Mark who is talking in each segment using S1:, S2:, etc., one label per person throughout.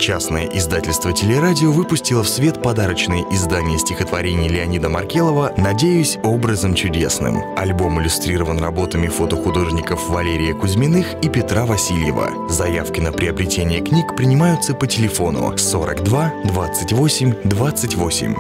S1: Частное издательство «Телерадио» выпустило в свет подарочное издание стихотворений Леонида Маркелова «Надеюсь, образом чудесным». Альбом иллюстрирован работами фотохудожников Валерия Кузьминых и Петра Васильева. Заявки на приобретение книг принимаются по телефону 42 28 28.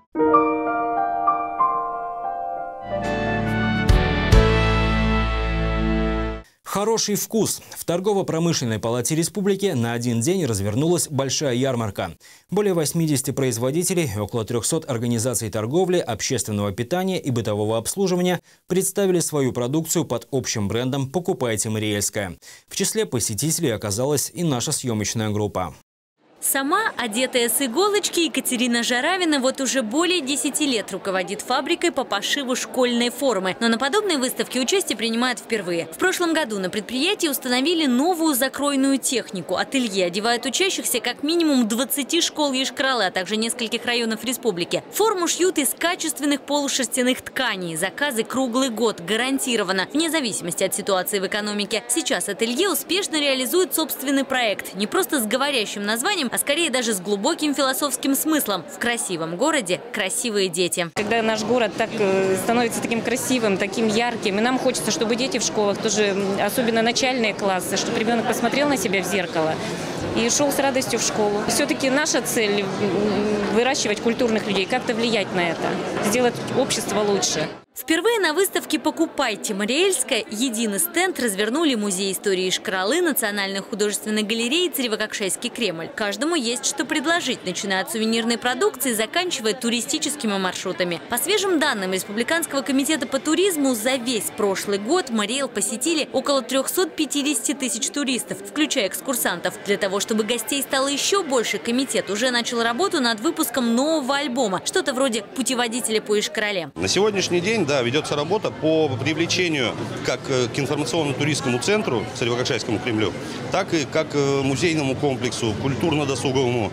S2: Хороший вкус. В торгово-промышленной палате республики на один день развернулась большая ярмарка. Более 80 производителей, около 300 организаций торговли, общественного питания и бытового обслуживания представили свою продукцию под общим брендом «Покупайте Мариэльское». В числе посетителей оказалась и наша съемочная группа.
S3: Сама, одетая с иголочки, Екатерина Жаравина вот уже более 10 лет руководит фабрикой по пошиву школьной формы. Но на подобной выставке участие принимает впервые. В прошлом году на предприятии установили новую закройную технику. Ателье одевают учащихся как минимум 20 школ Йошкар-Олы, а также нескольких районов республики. Форму шьют из качественных полушерстяных тканей. Заказы круглый год, гарантированно, вне зависимости от ситуации в экономике. Сейчас ателье успешно реализует собственный проект. Не просто с говорящим названием, а скорее даже с глубоким философским смыслом. В красивом городе красивые дети.
S4: Когда наш город так становится таким красивым, таким ярким, и нам хочется, чтобы дети в школах, тоже особенно начальные классы, чтобы ребенок посмотрел на себя в зеркало и шел с радостью в школу. Все-таки наша цель – выращивать культурных людей, как-то влиять на это, сделать общество лучше.
S3: Впервые на выставке «Покупайте Мариэльское» единый стенд развернули Музей истории Йошкар-Олы, Национальной художественной галереи Царево-Кокшайский Кремль. Каждому есть что предложить, начиная от сувенирной продукции и заканчивая туристическими маршрутами. По свежим данным Республиканского комитета по туризму, за весь прошлый год Мариэл посетили около 350 тысяч туристов, включая экскурсантов. Для того, чтобы гостей стало еще больше, комитет уже начал работу над выпуском нового альбома, что-то вроде путеводителя по Йошкар-Оле.
S5: На сегодняшний день ведется работа по привлечению как к информационно-туристскому центру Царево-Кокшайскому Кремлю, так и как музейному комплексу, культурно-досуговому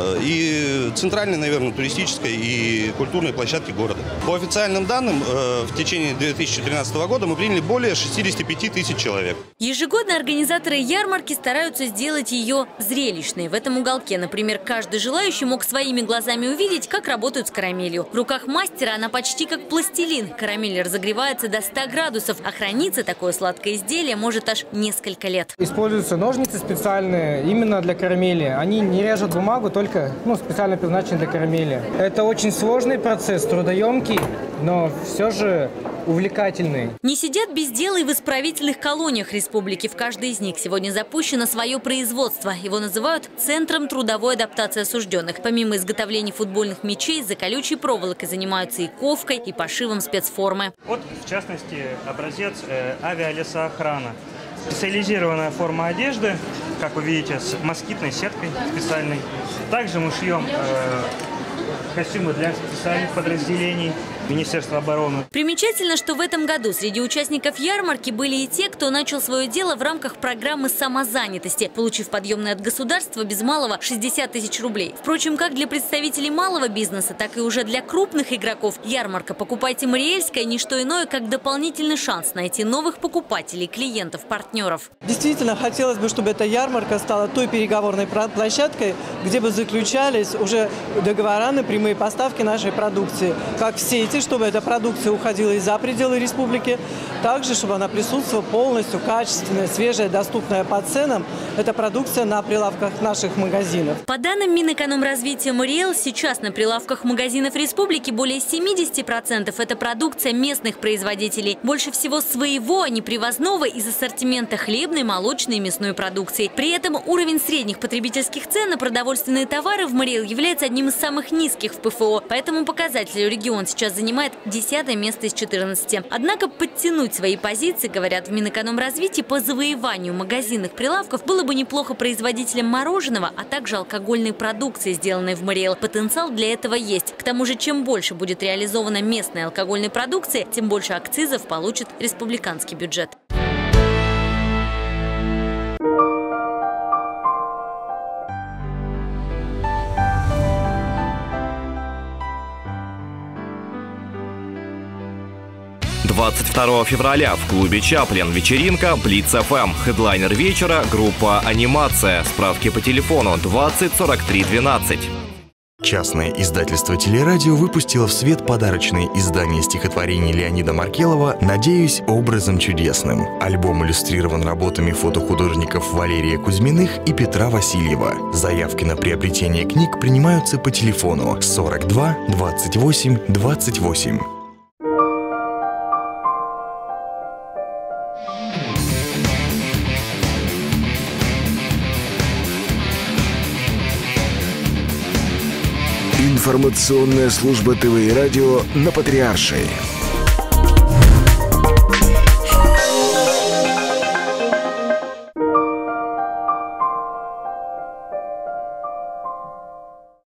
S5: и центральной, наверное, туристической и культурной площадке города. По официальным данным, в течение 2013 года мы приняли более 65 тысяч человек.
S3: Ежегодно организаторы ярмарки стараются сделать ее зрелищной. В этом уголке, например, каждый желающий мог своими глазами увидеть, как работают с карамелью. В руках мастера она почти как пластилин. Карамель разогревается до 100 градусов, а храниться такое сладкое изделие может аж несколько лет.
S6: Используются ножницы специальные именно для карамели. Они не режут бумагу, только специально предназначены для карамели. Это очень сложный процесс, трудоемкий, но все же увлекательный.
S3: Не сидят без дела и в исправительных колониях республики. В каждой из них сегодня запущено свое производство. Его называют Центром трудовой адаптации осужденных. Помимо изготовления футбольных мячей, за колючей проволокой занимаются и ковкой, и пошивом спецформы.
S7: Вот, в частности, образец авиалесоохрана. Специализированная форма одежды, как вы видите, с москитной сеткой специальной. Также мы шьем костюмы для специальных подразделений Министерства обороны.
S3: Примечательно, что в этом году среди участников ярмарки были и те, кто начал свое дело в рамках программы самозанятости, получив подъемное от государства без малого 60 тысяч рублей. Впрочем, как для представителей малого бизнеса, так и уже для крупных игроков ярмарка «Покупайте Мариэльское» – не что иное, как дополнительный шанс найти новых покупателей, клиентов, партнеров.
S8: Действительно, хотелось бы, чтобы эта ярмарка стала той переговорной площадкой, где бы заключались уже договора на прямые поставки нашей продукции, как в сети, чтобы эта продукция уходила и за пределы республики, также, чтобы она присутствовала полностью качественная, свежая, доступная по ценам. Это продукция на прилавках наших магазинов.
S3: По данным Минэкономразвития Мариэл, сейчас на прилавках магазинов республики более 70% это продукция местных производителей. Больше всего своего, а не привозного из ассортимента хлебной, молочной и мясной продукции. При этом уровень средних потребительских цен на продовольственные товары в Мариэл является одним из самых низких в ПФО. По этому показателю регион сейчас занимает 10-е место из 14. Однако подтянуть свои позиции, говорят в Минэкономразвитии, по завоеванию магазинных прилавков было бы неплохо производителям мороженого, а также алкогольной продукции, сделанной в Мариэл. Потенциал для этого есть. К тому же, чем больше будет реализовано местной алкогольной продукции, тем больше акцизов получит республиканский бюджет.
S9: 22 февраля в клубе «Чаплин» вечеринка «Блиц ФМ». Хедлайнер вечера – группа «Анимация». Справки по телефону 20 43 12.
S1: Частное издательство «Телерадио» выпустило в свет подарочное издание стихотворений Леонида Маркелова «Надеюсь, образом чудесным». Альбом иллюстрирован работами фотохудожников Валерия Кузьминых и Петра Васильева. Заявки на приобретение книг принимаются по телефону 42 28 28.
S10: Информационная служба ТВ и радио на Патриаршей.